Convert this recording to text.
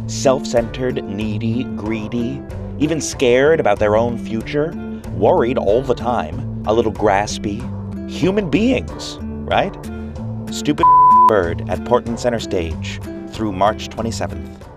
Self-centered, needy, greedy, even scared about their own future, worried all the time, a little graspy. Human beings, right? Stupid Bird at Portland Center Stage through March 27th.